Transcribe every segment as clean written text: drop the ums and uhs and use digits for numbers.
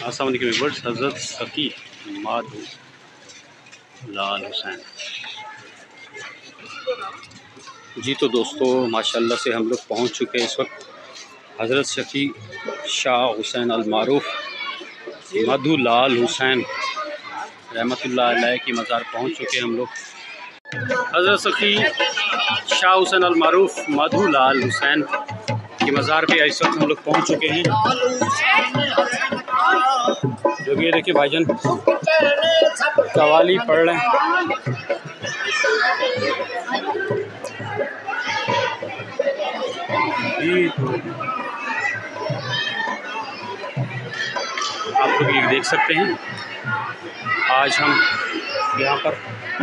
अस्सलाम वालेकुम व्यूअर्स। हज़रत सकी माधू लाल हुसैन जी। तो दोस्तों माशाल्लाह से हम लोग पहुंच चुके हैं इस वक्त हज़रत सकी शाह हुसैन अलमारूफ मधु लाल हुसैन रहमतुल्लाह अलैह की मज़ार पहुंच चुके हैं हम लोग। हज़रत सकी शाह हुसैन अलमारूफ मधु लाल हुसैन की मज़ार पे इस वक्त हम लोग पहुंच चुके हैं। जो कि देखिए भाईजान कवाली पढ़ रहे हैं। आप लोग ये देख सकते हैं आज हम यहाँ पर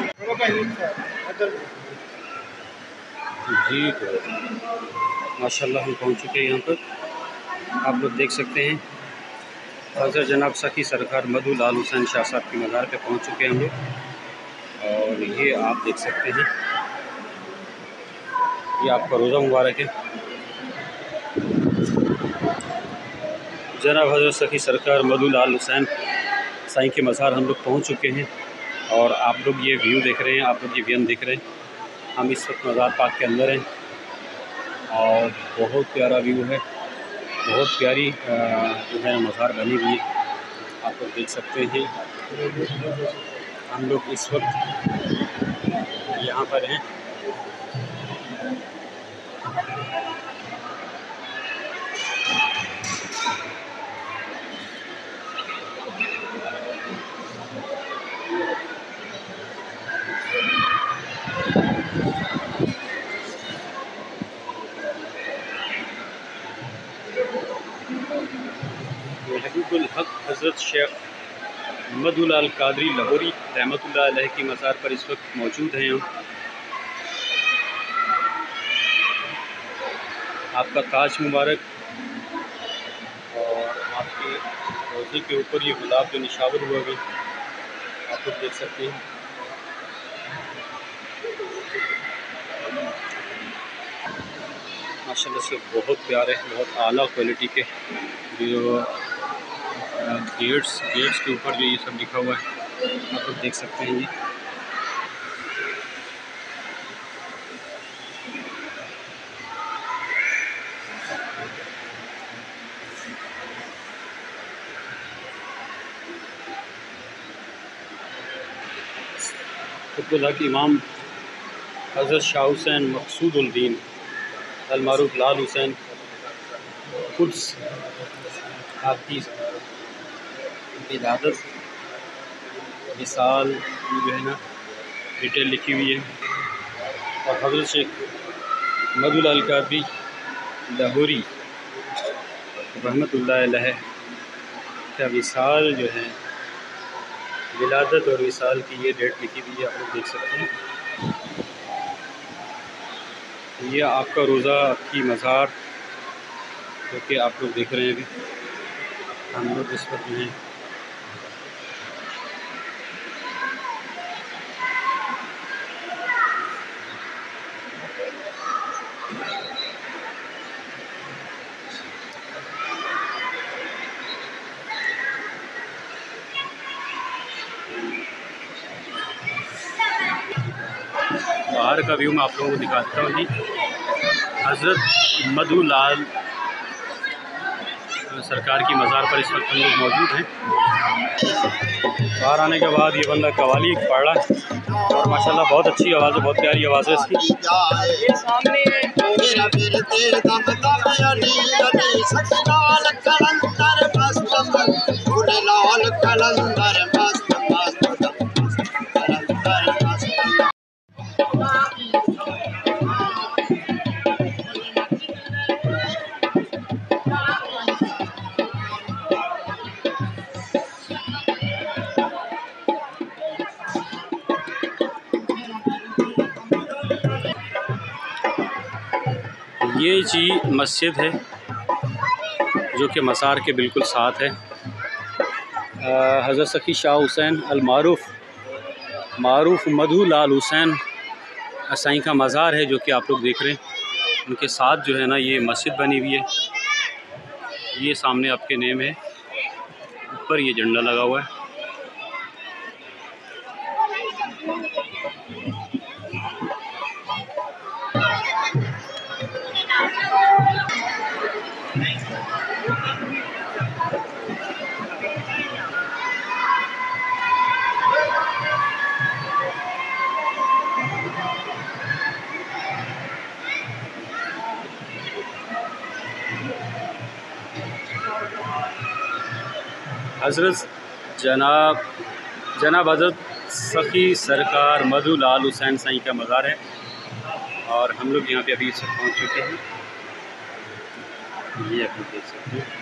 जी। तो माशाल्लाह हम पहुँच चुके हैं यहाँ पर। आप लोग देख सकते हैं हज़रत जनाब सकी सरकार मधु लाल हुसैन शाह साहब की मज़ार पे पहुँच चुके हैं हम लोग। और ये आप देख सकते हैं ये आपका रोज़ा मुबारक है। जनाब हज़रत सकी सरकार मधु लाल हुसैन साईं के मज़ार हम लोग पहुँच चुके हैं। और आप लोग ये व्यू देख रहे हैं, आप लोग ये व्यू देख रहे हैं। हम इस वक्त मज़ार पाक के अंदर हैं और बहुत प्यारा व्यू है, बहुत प्यारी जो है मज़ार बनी हुई है। आप लोग देख सकते हैं हम लोग इस वक्त यहाँ पर हैं। महबूबुल हक हज़रत शेख मधु लाल कादरी लाहौरी रहमतुल्लाह अलैह की मज़ार पर इस वक्त मौजूद हैं हम। आपका ताज मुबारक और आपके रोज़े के ऊपर ये गुलाब जो निशावर हुआ है आप लोग देख सकते हैं। माशाल्लाह से बहुत प्यारे, बहुत आला क्वालिटी के जो गेट्स के ऊपर जो ये सब लिखा हुआ है आप लोग देख सकते हैं। ये कुतुबुल हक इमाम हज़रत शाह हुसैन मकसूदुद्दीन अलमारूफ लाल हुसैन कुद्स आपकी विलादत मिसाल जो है ना डिटेल लिखी हुई है। और हज़रत शेख मधु लाल कादरी लाहौरी रहमतुल्लाह अलैह का विसाल जो है विलादत और विसाल की ये डेट लिखी हुई है आप लोग देख सकते हैं। ये आपका रोज़ा आपकी मज़ार जो कि आप लोग देख रहे हैं। अभी हम लोग इस वक्त जो हैं बाहर का व्यू मैं आप लोगों को दिखा देता हूँ जी। हज़रत मधु लाल सरकार की मज़ार पर इस वक्त हम लोग मौजूद हैं। बाहर आने के बाद ये बंदा कवाली पढ़ रहा है और माशाल्लाह बहुत अच्छी आवाज़ है, बहुत प्यारी आवाज़ है इसकी। ये जी मस्जिद है जो कि मज़ार के बिल्कुल साथ है। हज़रत सकी शाह हुसैन मारूफ मधु लाल हुसैन साईं का मज़ार है जो कि आप लोग देख रहे हैं। उनके साथ जो है ना ये मस्जिद बनी हुई है, ये सामने आपके नेम है पर ये झंडा लगा हुआ है। हज़रत जनाब हज़रत सखी सरकार मधु लाल हुसैन साईं का मज़ार है और हम लोग यहाँ पे अभी सब पहुँच चुके हैं। ये आप देख सकते हैं।